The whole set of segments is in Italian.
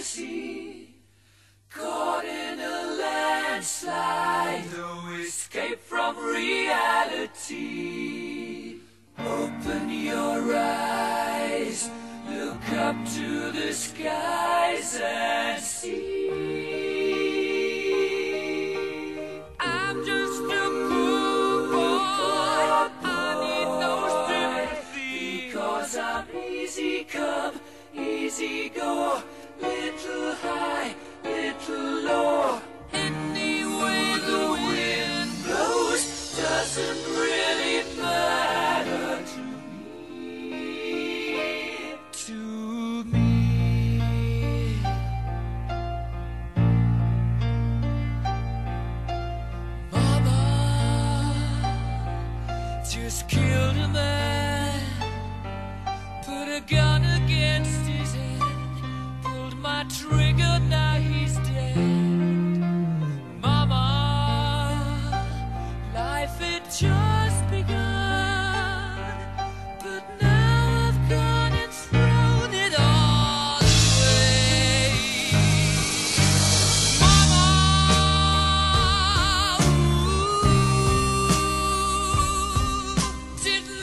fantasy, caught in a landslide, no escape from reality. Open your eyes, look up to the skies and see. I'm just a poor boy, I need no sympathy, because I'm easy come, easy go, little high, little low. Any way the wind blows doesn't really matter to me, to me. Mama just killed a man, put a gun against his head, pulled my trigger, now he's dead. Mama, life had just begun, but now I've gone and thrown it all away. Mama, didn't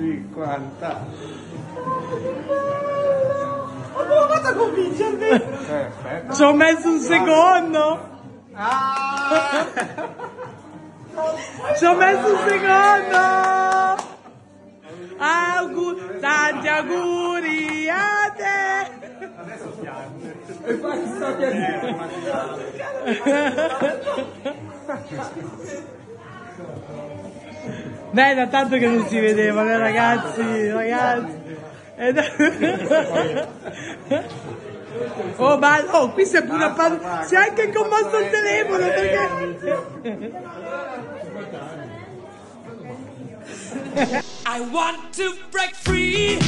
50. Ma come ho fatto a convincermi? Aspetta. Ci ho messo un secondo! Ah! Ci ho messo un secondo! Tanti auguri a te! Adesso piange. E infatti sta piangendo. Dai, da tanto che non si vedevano, ragazzi, ragazzi. Oh, qui si è pure si è anche commosso il telefono perché... I want to break free.